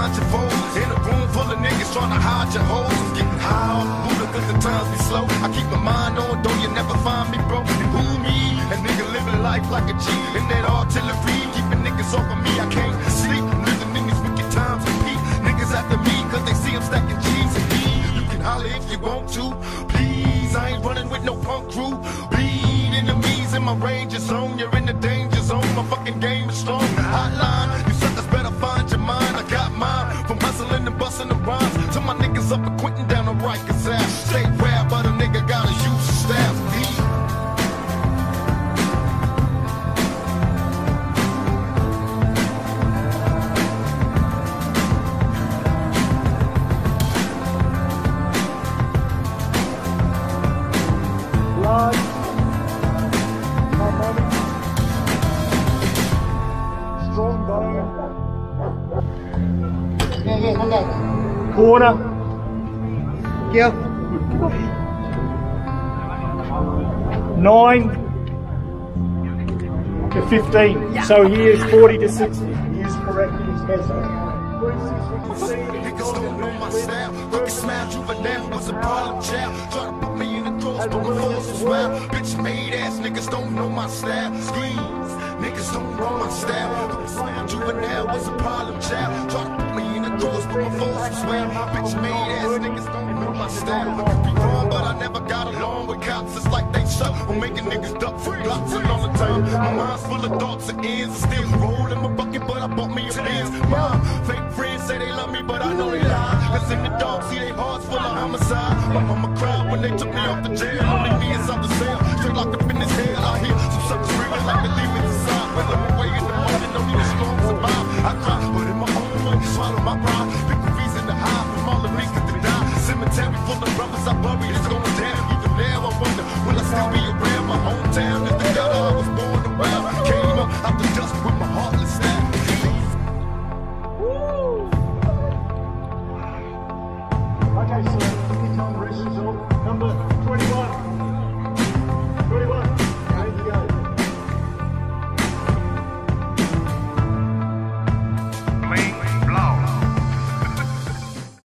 hide your foes. In a room full of niggas trying to hide your hoes. I'm getting high off Buddha cause the times be slow. I keep my mind on, though you never find me broke. And who me? A nigga living life like a G. In that artillery, keeping niggas off of me. I can't sleep, living in these wicked times with me. Niggas after me cause they see I'm stacking G's and me. You can holler if you want to, please. I ain't running with no punk crew. Bleed enemies in my range zone. You're in the danger zone. My fucking game is strong. Hotline, you suckers better find your mind. I got mine from hustling and busting the rhymes to my niggas up and quitting down the Rikers ass. Stay rare, but a nigga gotta use the staff. Quarter. Yeah. 9 to 15. Yeah. So he is 40 to 60. He is correct in his measure. Niggas don't know my style. Fucking smile, juvenile was a problem child. Try to put me in the cross, but my force was wild. Bitch made ass niggas don't know my style. Screens, niggas don't know my style. Fucking smile, juvenile was a problem child. Try to put me in the cross, but my force was wild. Bitch made ass niggas don't know my style. I could be wrong, but I never got along with cops. It's like they suck on making niggas duck for blocks and all the time. My mind's full of thoughts and ends. Still rolling my bucket, but I bought me a Benz. My fake friends say they love me, but I know they lie. Cause in the dark, see they hearts full of homicide. My mama cried when they took me off the jail. Only me inside the cell, straight locked up in this hell. I hear some suckers screaming like the demons inside. Well, I'm away in the morning.